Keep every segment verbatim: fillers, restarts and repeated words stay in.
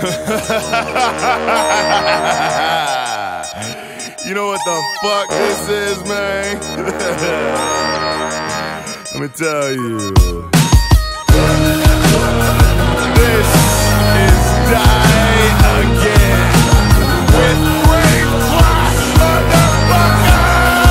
You know what the fuck this is, man? Let me tell you. This is Die Again with Great Flash, motherfucker!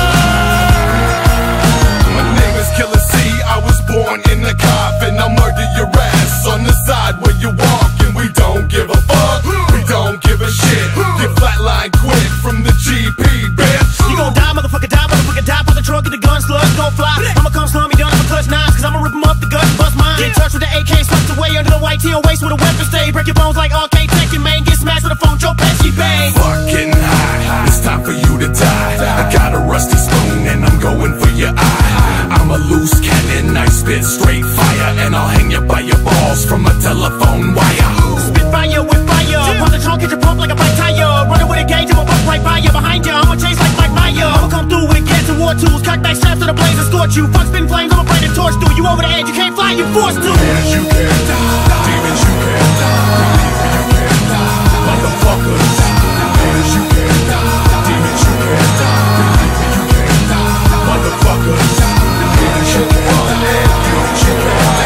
My name is Killer C, I was born in the coffin. I'll murder your ass on the side where you walk, and we don't give a fuck, we don't give a shit. Get flatline quick from the G P, bitch. You gon' die, motherfucker, die, motherfucker, die. Pop the trunk, get the gun, slugs gon' fly. I'ma come slow me down, I'ma clutch nines, cause I'ma rip them up the guts, bust mine. Get in touch with the A K, swept away under the white tee on waist with a weapon stay. Break your bones like arcade Tekken, man. Get smashed with a phone, Joe Pesci, bang. Fucking high, it's time for you to die. I got a rusty spoon and I'm going for your eye. I'm a loose cannon, I spit straight fire, and I'll hang you by your balls from a telephone wire. Spit fire with fire, pop the trunk, get your pump like a bike tire. Running with a gauge, I'ma bump right by you. Behind you, I'ma chase like Mike Meyer. I'ma come through with cans and war tools, cock back straps to the blaze and scorch you. Fuck spin flames, I'ma bring the torch through you. Over the edge, you can't fly, you forced to. Demons, you can't die. Demons, you can't die. You can't die. Motherfuckers. Demons, you can't die. Demons, you can't die. You can't die. Motherfuckers. Demons, you can't die. Demons, you can't die.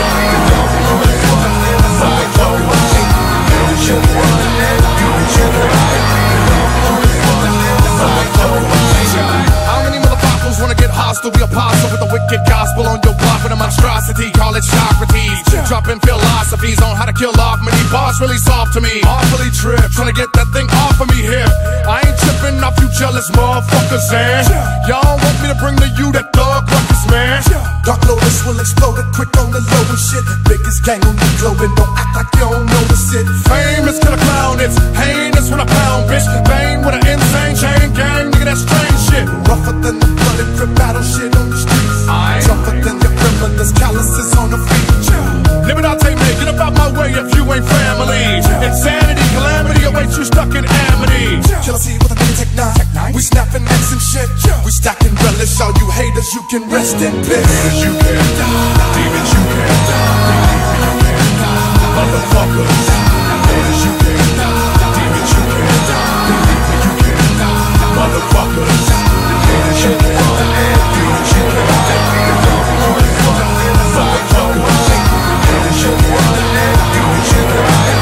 How many motherfuckers wanna get hostile? We apostle with the wicked gospel on your block with a monstrosity. Call it Socrates. Dropping philosophies on how to kill off many bars really soft to me. Awfully trip, trying to get that thing off of me here. I ain't tripping off you jealous motherfuckers, man. Y'all want me to bring to you that thug ruckus, man. Dark Lotus will explode it quick on the low and shit. Biggest gang on the globe and don't act like you don't notice it. Famous killer clown, it's heinous when I pound, bitch. Bang with an insane chain gang, nigga, that's strange shit. Rougher than the blooded crip battle shit on the streets. I tougher than your criminals, calluses on the feet. Liberate me, get up out my way if you ain't family. Insanity, calamity awaits you stuck in amity. Killer C with a mini tech nine. We snapping necks and shit. We stacking relish. All you haters, you can rest in peace. Demons, you can't die. Demons, you can't die. You can't die. Motherfuckers. Demons, you can't die. Demons, you can't die. You can't die. Motherfuckers. Demons, you can't die. Demons, you can't die. Motherfuckers. Demons, you can't die. Demons, you can't die.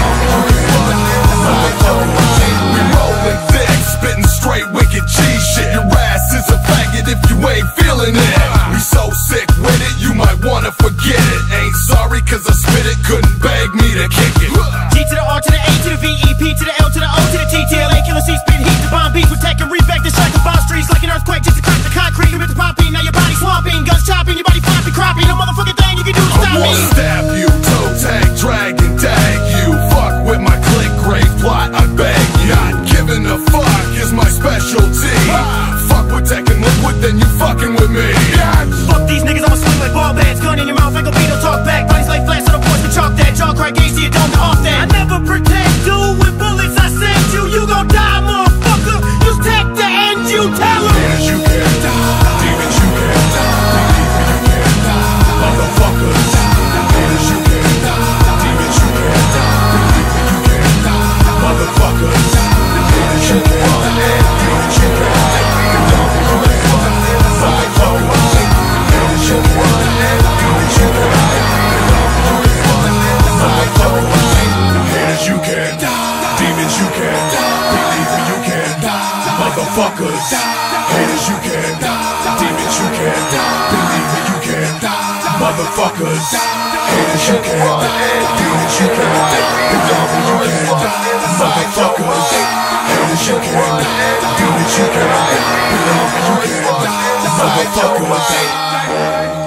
We rollin' thick, spittin' straight wicked G shit. Your ass is a faggot if you ain't feeling it. We so sick with it, you might wanna forget it. Ain't sorry cause I spit it, couldn't beg me to kick it. G to the R to the A to the V E P to the L to the O to the T T L A. Killer C spit heat to bomb beats. We're taking reback to strike the bomb streets like an earthquake just to crack the concrete. Commit to popping, now your body swamping. Guns chopping, your body flopping, cropping. No motherfucking thing you can do to stop I me. wanna stab you, toe tag, drag and dag you. Fuck with my click, grave plot, I beg you. Not giving a fuck is my specialty. Fuck with tech and liquid, then you fucking with me. Fuck these niggas, I'ma swing like ball bats. Gun in your mouth, ain't gon' be no talk back. Bodies like flash, so the boys can chalk that. Jaw crack, gauge to your dome to off that. I never pretend, dude, with bullets I send you. You gon' die, motherfucker. Use tech to end you, tell em. Demons, you can't die. Demons, you can't die. You can't die. Motherfuckers. Demons, you can't die. Demons, you can't die. You can't die. Motherfuckers. Demons, you can't die. Demons, you can't die. Haters, you can't die. Demons, you can't die. Believer, you can't die. Motherfuckers. Haters, you can't die. Demons, you can't die. Believer, you can't die. Motherfuckers. Haters, you can't die. Demons, you can't die. Believer, you can't die. Motherfuckers. Haters, you can't die. Demons, you can't die. Believer, you can't die. Motherfuckers.